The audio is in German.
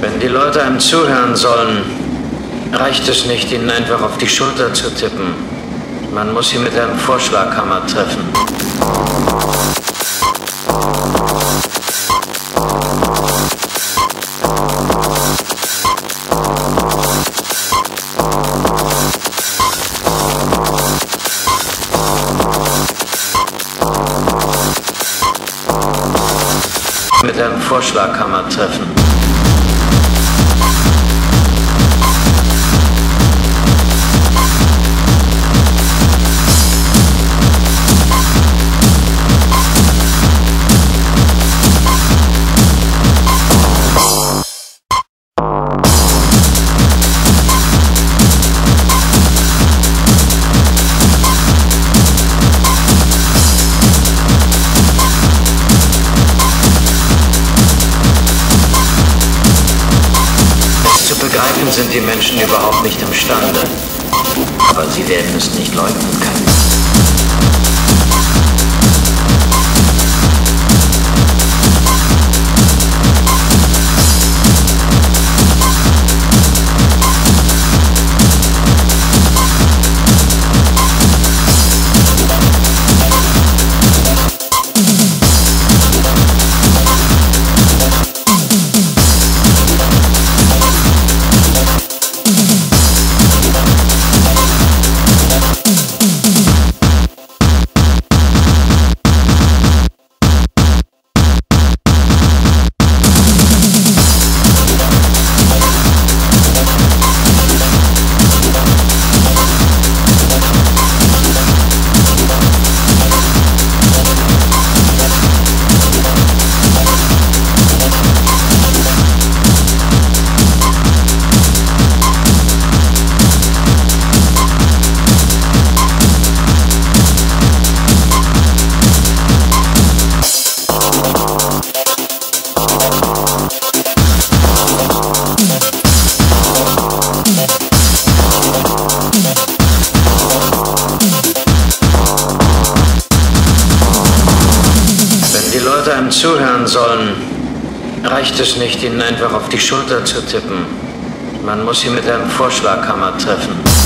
Wenn die Leute einem zuhören sollen, reicht es nicht, ihnen einfach auf die Schulter zu tippen. Man muss sie mit einem Vorschlaghammer treffen. Mit einem Vorschlaghammer treffen. Begreifen sind die Menschen überhaupt nicht imstande, aber sie werden es nicht leugnen können. Einem zuhören sollen, reicht es nicht, ihnen einfach auf die Schulter zu tippen. Man muss sie mit einem Vorschlaghammer treffen.